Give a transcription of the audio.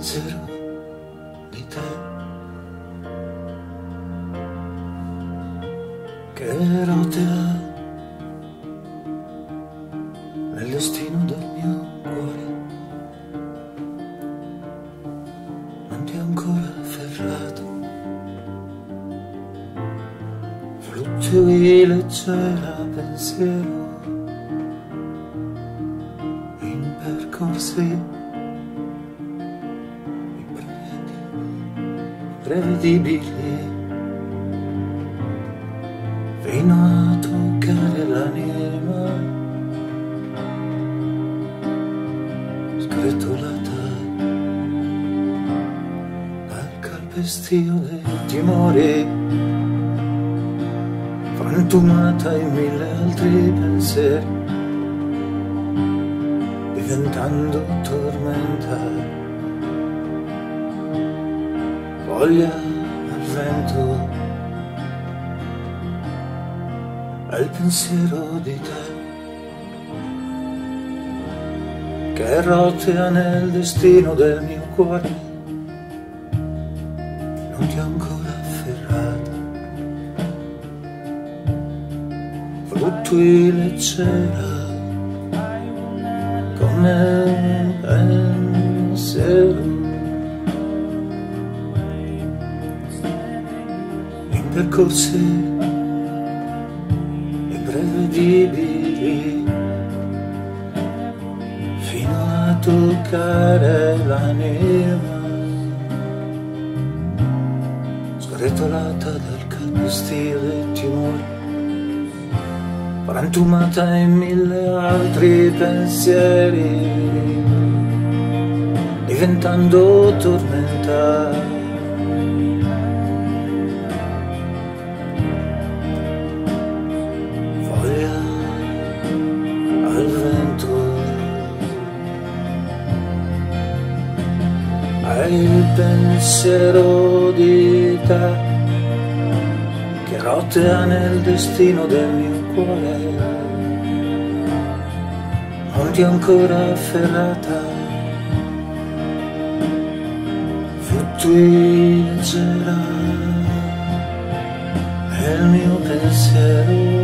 pensiero di te, che rotea nel destino del mio cuore. Non ti ho ancora afferrato, fluttui leggera pensiero in percorsi prevedibili, fino a toccare l'anima sgretolata dal calpestio dei timori, frantumata in mille altri pensieri, diventando tormenta, voglia al vento, al pensiero di te, che rotea nel destino del mio cuore. Non ti ho ancora afferrata, fluttui leggera come un pensiero in percorsi imprevedibili, fino a toccare l'anima sgretolata dal calpestio dei timori, frantumata in mille altri pensieri, diventando tormenta, voglia al vento, al pensiero di te, che rotea nel destino del mio cuore. Non ti ho ancora afferrata, fluttui leggera, è il mio pensiero